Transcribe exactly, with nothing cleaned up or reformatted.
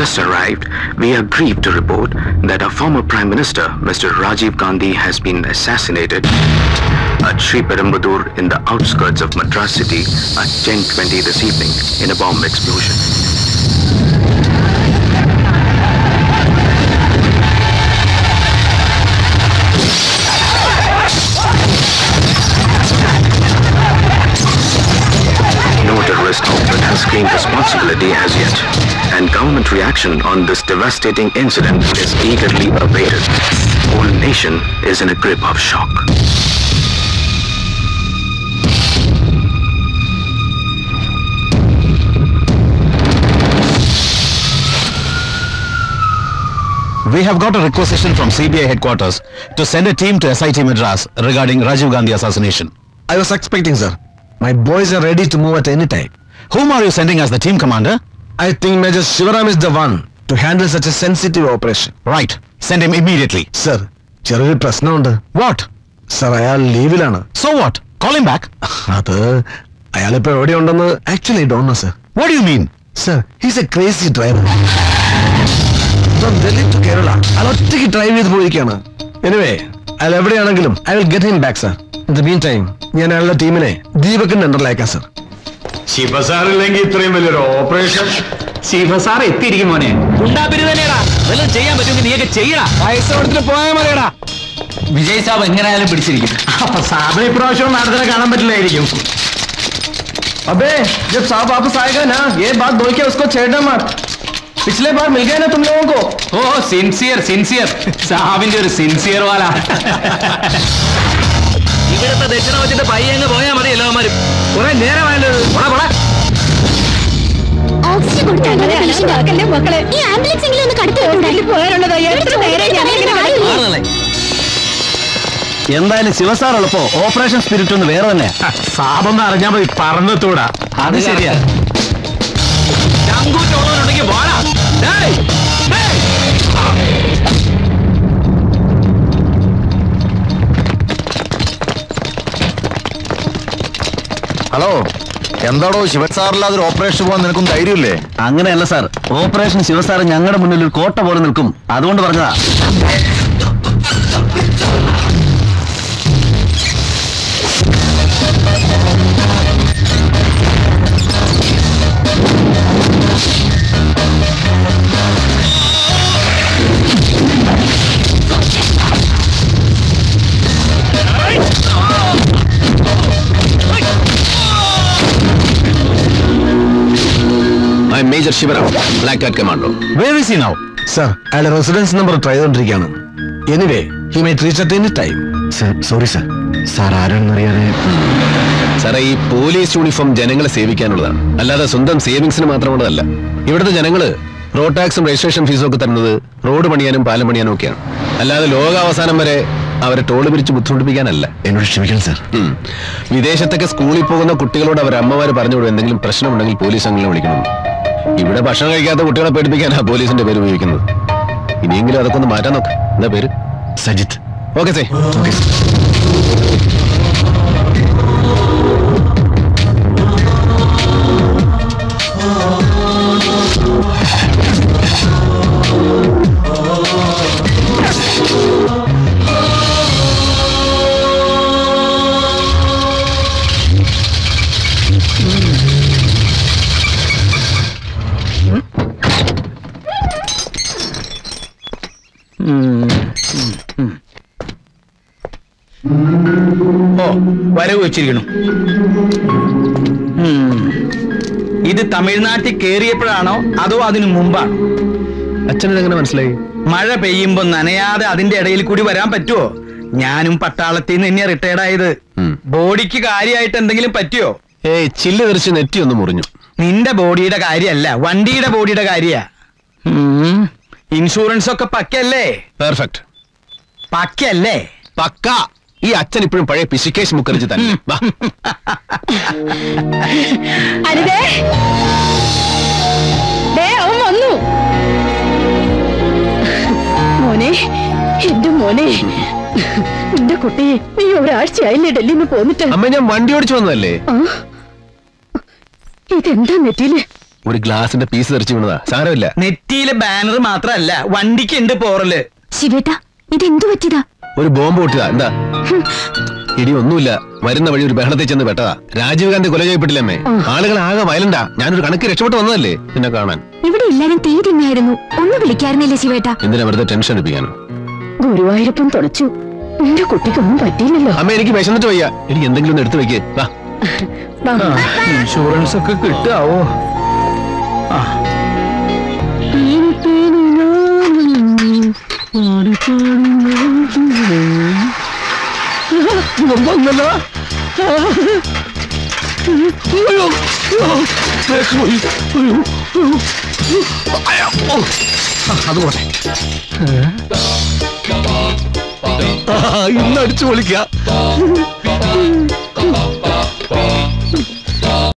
just arrived, we are grieved to report that our former Prime Minister, Mister Rajiv Gandhi, has been assassinated at Sriperumbudur in the outskirts of Madras city at ten twenty this evening in a bomb explosion. No terrorist outfit has claimed responsibility as yet, and government reaction on this devastating incident is eagerly awaited. The whole nation is in a grip of shock. We have got a requisition from C B I headquarters to send a team to S I T Madras regarding Rajiv Gandhi assassination. I was expecting, sir. My boys are ready to move at any time. Whom are you sending as the team commander? I think Major Shivaram is the one to handle such a sensitive operation. Right. Send him immediately. Sir, ചെറിയൊരു പ്രശ്നമുണ്ട്. What? Sir, അയാൾ ലീവിലാണ്. So what? Call him back. അത് അയാളിപ്പോ എവിടെയുണ്ടെന്ന് actually I don't know, sir. What do you mean? Sir, he's a crazy driver. From Delhi to Kerala. അയാൾ ഒറ്റയ്ക്ക് drive ചെയ്ത് പോയിരിക്കുകയാണ്. Anyway, അയാൾ എവിടെയാണെങ്കിലും I will get him back, sir. In the meantime, ഞാൻ അയാളുടെ ടീമിനെ ദീപകിന്റെ അണ്ടറിലേക്കാം, സർ. ശിവസാറില്ലെങ്കിൽ ഇത്രയും വലിയൊരു ഓപ്പറേഷൻ. ശിവസാർ എത്തിയിരിക്കും മോനെ. ഉണ്ടാപ്പിരി തന്നെയാടാ. വല്ലതും ചെയ്യാൻ പറ്റുമെങ്കിൽ നീയൊക്കെ ചെയ്യടാ. പൈസ കൊടുത്തിട്ട് പോയാൽ മതിയടാ. വിജയ് സാബ് എങ്ങനെയായാലും പിടിച്ചിരിക്കും. അപ്പൊ സാബിന് ഇപ്രാവശ്യം നാടകത്തിനെ കാണാൻ പറ്റില്ലായിരിക്കും. अबे जब साहब वापस आएगा ना, ये बात बोल के उसको छेड़ना मत. पिछले बार मिल गए ना तुम लोगों को. ഓ സിൻസിയർ സിൻസിയർ സാബിന്റെ ഒരു സിൻസിയർ വാല. ഇവിടുത്തെ ദക്ഷിണ വെച്ചിട്ട് പയ്യങ്ങ് പോയാൽ മതി എല്ലാവരും. കുറെ നേരമായല്ലോ. ഓക്സിജൻ കൊടുത്താൽ മക്കളെ ഈ ആംബുലൻസ് എങ്കിലും ഒന്ന് കടത്തി പോയാലുള്ളതാ. എന്തായാലും ശിവസാർ ഉള്ളപ്പോ ഓപ്പറേഷൻ സ്പിരിറ്റ് ഒന്ന് വേറെ തന്നെ. സാബൊന്ന് അറിഞ്ഞാൽ മതി, പറന്നെത്തൂടാ. അത് ശരിയാ. ചങ്കൂറ്റുള്ളവരുണ്ടെങ്കിൽ പോടാ. ഹലോ, എന്താടോ ശിവസാറില്ലാതെ ഒരു ഓപ്പറേഷൻ പോകാൻ നിനക്കും ധൈര്യമില്ലേ? അങ്ങനെയല്ല സാർ, ഓപ്പറേഷൻ ശിവസാർ ഞങ്ങളുടെ മുന്നിൽ ഒരു കോട്ട പോലെ നിൽക്കും, അതുകൊണ്ട് പറഞ്ഞതാ. I'm Major Shivaram, Black Cat Commando. Where is he now? Sir, അയാളുടെ റെസിഡൻസ് നമ്പർ ട്രൈ ചെയ്തോണ്ടിരിക്കുകയാണ്. Anyway, he may reach at any time. Sir, sorry sir. Sir ആരാണെന്നറിയാതെ. സാറേ, ഈ പോലീസ് യൂണിഫോം ജനങ്ങളെ സേവിക്കാനുള്ളതാണ്, അല്ലാതെ സ്വന്തം സേവിങ്സിന് മാത്രമുള്ളതല്ല. ഇവിടുത്തെ ജനങ്ങള് റോഡ് ടാക്സും രജിസ്ട്രേഷൻ ഫീസും ഒക്കെ തരുന്നത് റോഡ് പണിയാനും പാലം പണിയാനും ഒക്കെയാണ്, അല്ലാതെ ലോകാവസാനം വരെ അവരെ ടോള് പിരിച്ച് ബുദ്ധിമുട്ടിപ്പിക്കാനല്ല. എന്നോട് ക്ഷമിക്കണം സാർ. വിദേശത്തൊക്കെ സ്കൂളിൽ പോകുന്ന കുട്ടികളോട് അവർ അമ്മമാര് പറഞ്ഞുകൊടുക്കും എന്തെങ്കിലും പ്രശ്നമുണ്ടെങ്കിൽ പോലീസ് അംഗങ്ങളെ വിളിക്കണം. ഇവിടെ ഭക്ഷണം കഴിക്കാത്ത കുട്ടികളെ പേടിപ്പിക്കാനാണ് പോലീസിന്റെ പേര് ഉപയോഗിക്കുന്നത്. ഇനിയെങ്കിലും അതൊക്കെ ഒന്ന് മാറ്റാൻ നോക്ക്. എന്താ പേര്? സജിത്ത്. Okay say. ഓക്കെ. ഓ, വരവ് വെച്ചിരിക്കണം. ഇത് തമിഴ്നാട്ടിൽ കേറിയപ്പോഴാണോ അതോ അതിനു മുമ്പാണോ? അച്ഛനെങ്ങനെ മനസ്സിലായി? മഴ പെയ്യുമ്പോ നനയാതെ അതിന്റെ ഇടയിൽ കൂടി വരാൻ പറ്റുമോ? ഞാനും പട്ടാളത്തിൽ നിന്ന് തന്നെയാ റിട്ടയർഡ് ആയത്. ബോഡിക്ക് കാര്യമായിട്ട് എന്തെങ്കിലും പറ്റിയോ? ഏയ്, ചില്ല് തെറിച്ച് നെറ്റി ഒന്ന് മുറിഞ്ഞു. നിന്റെ ബോഡിയുടെ കാര്യമല്ല, വണ്ടിയുടെ ബോഡിയുടെ കാര്യ. ഇൻഷുറൻസ് ഒക്കെ പക്കല്ലേ? പെർഫെക്റ്റ്. പക്കല്ലേ? പക്ക. ഈ അച്ഛൻ ഇപ്പോഴും പഴയ പിശുക്കേശ് മുഖർജി തന്നെ. വന്നു മോനെ, എന്റെ മോനെ, എന്റെ കുട്ടി, നീ ഒരാഴ്ചയായില്ലേ ഡൽഹിന്ന് പോന്നിട്ട്? അമ്മ, ഞാൻ വണ്ടി ഓടിച്ചു വന്നതല്ലേ. ഇതെന്താ നെറ്റിയില്? ഒരു ഗ്ലാസിന്റെ പീസ് തെറിച്ചു വീണതാ, സാരമില്ല. നെറ്റിയിലെ ബാനർ മാത്രല്ല വണ്ടിക്ക് ഉണ്ട് പോറല്. ശിവേട്ട ഇതെന്തു പറ്റിയതാ? ഒരു ബോംബ് പൊട്ടിയതാ. എന്താ ഇടി? ഒന്നുമില്ല, വരുന്ന വഴി ഒരു ബഹളത്തിൽ ചെന്ന് പെട്ടതാ. രാജീവ് ഗാന്ധി കൊല ചെയ്യപ്പെട്ടില്ലമ്മേ. ആളുകൾ ആകെ വയലണ്ടാ. ഞാനൊരു കണക്ക് രക്ഷപ്പെട്ട് വന്നതല്ലേ പിന്നെ കാണാൻ. ഇവിടെ എല്ലാരും തീ തിന്നായിരുന്നു. ഒന്ന് വിളിക്കാറുന്നില്ലേ ശിവേട്ട? എന്തിനാ വെറുതെ ടെൻഷൻ എടുപ്പിക്കാനോ? ഗുരുവായൂരപ്പം തുടച്ചു. എന്റെ കുട്ടിക്കൊന്നും പറ്റിയില്ലല്ലോ. അമ്മ എനിക്ക് വിശന്നിട്ട് വയ്യ, എനിക്ക് എന്തെങ്കിലും ഒന്ന് എടുത്തു വെക്കേ. ഇൻഷുറൻസ് ഒക്കെ കിട്ടാവോ? അതുപോലെ ഇന്ന് അടിച്ചു പൊളിക്കാം.